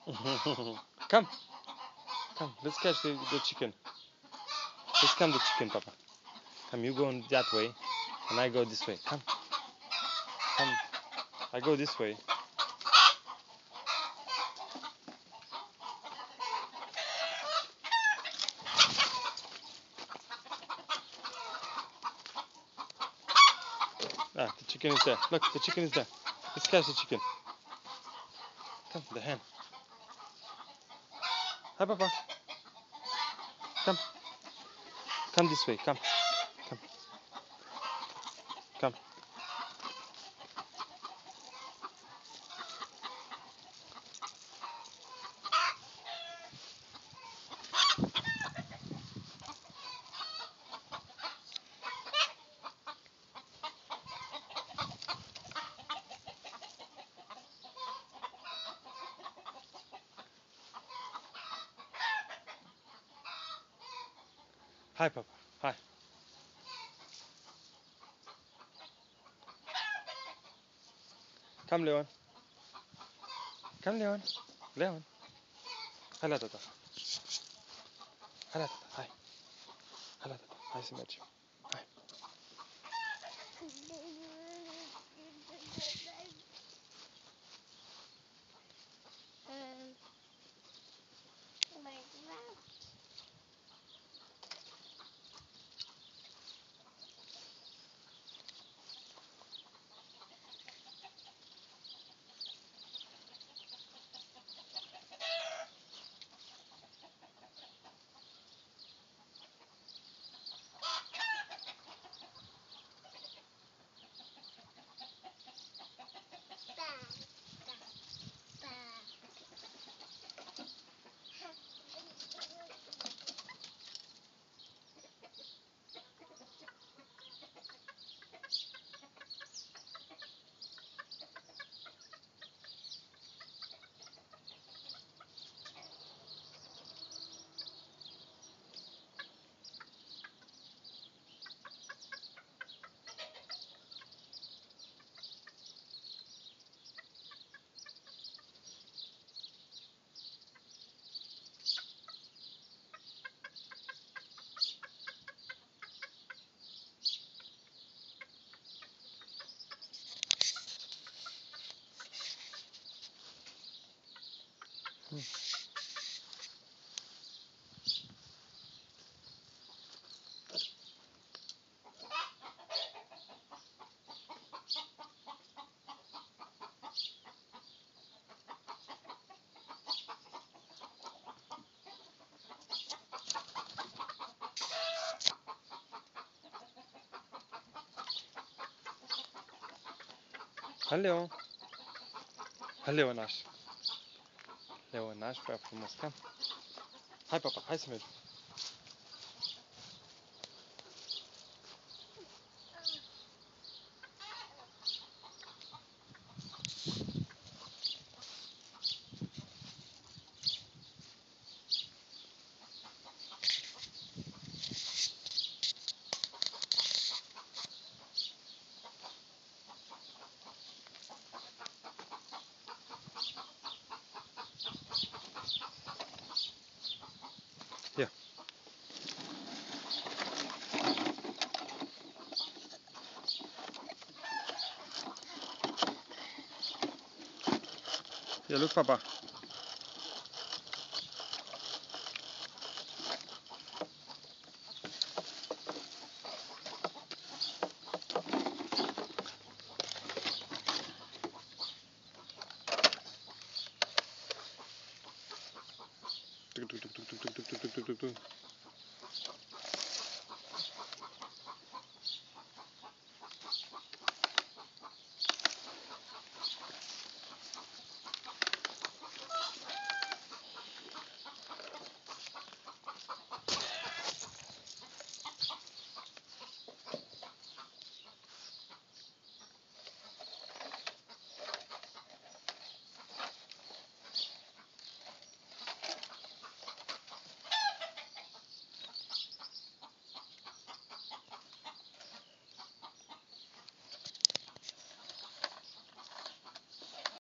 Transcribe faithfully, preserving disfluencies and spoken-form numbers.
Come, come, let's catch the, the chicken. Let's come the chicken, Papa. Come, you go that way, and I go this way. Come, come, I go this way. Ah, the chicken is there. Look, the chicken is there. Let's catch the chicken. Come, the hen. Hi, Papa. Come. Come this way. Come. Come. Come. Hi, Papa. Hi. Come, Leon. Come, Leon. Leon. Hello, Tata. Hello, Tata. Hi. Hello, Tata. Hi, Simachi. Hi. Hmm. Hello. Hello, Nash. Hello, Nash. Prea frumos. Come. Hai, Papa. Hai să mergem. Here. Here, look, Papa.